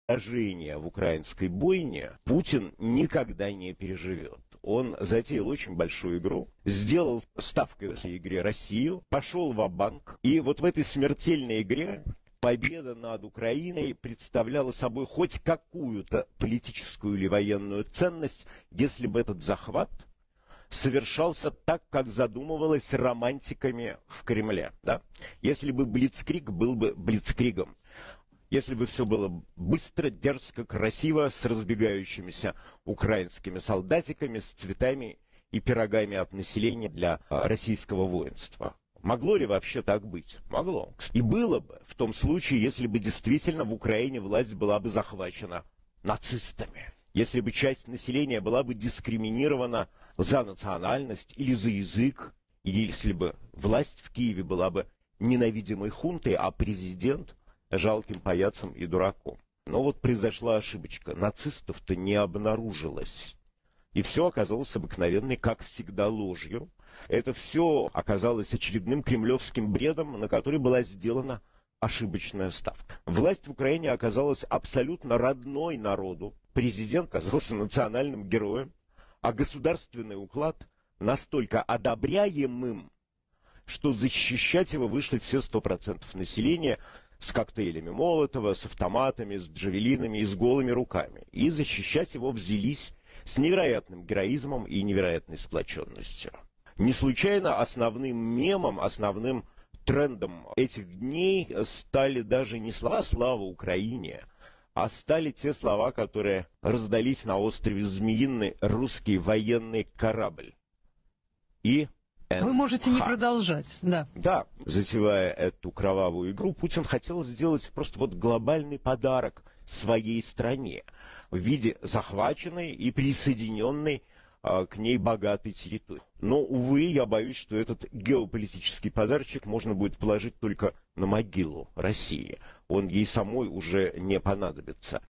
поражение в украинской бойне Путин никогда не переживет. Он затеял очень большую игру, сделал ставкой в этой игре Россию, пошел ва-банк, и вот в этой смертельной игре победа над Украиной представляла собой хоть какую-то политическую или военную ценность, если бы этот захват совершался так, как задумывалось романтиками в Кремле. Да? Если бы блицкриг был бы блицкригом, если бы все было быстро, дерзко, красиво, с разбегающимися украинскими солдатиками, с цветами и пирогами от населения для российского воинства. Могло ли вообще так быть? Могло. И было бы в том случае, если бы действительно в Украине власть была бы захвачена нацистами. Если бы часть населения была бы дискриминирована за национальность или за язык, или если бы власть в Киеве была бы ненавидимой хунтой, а президент жалким паяцем и дураком. Но вот произошла ошибочка. Нацистов-то не обнаружилось. И все оказалось обыкновенной, как всегда, ложью. Это все оказалось очередным кремлевским бредом, на который была сделана ошибочная ставка. Власть в Украине оказалась абсолютно родной народу. Президент оказался национальным героем, а государственный уклад настолько одобряемым, что защищать его вышли все 100% населения с коктейлями Молотова, с автоматами, с джавелинами и с голыми руками. И защищать его взялись с невероятным героизмом и невероятной сплоченностью. Не случайно основным мемом, основным трендом этих дней стали даже не слова «Слава Украине», а стали те слова, которые раздались на острове Змеиный русский военный корабль. И вы можете не продолжать, да. Да, затевая эту кровавую игру, Путин хотел сделать просто вот глобальный подарок своей стране в виде захваченной и присоединенной к ней богатой территории. Но, увы, я боюсь, что этот геополитический подарочек можно будет положить только на могилу России. Он ей самой уже не понадобится.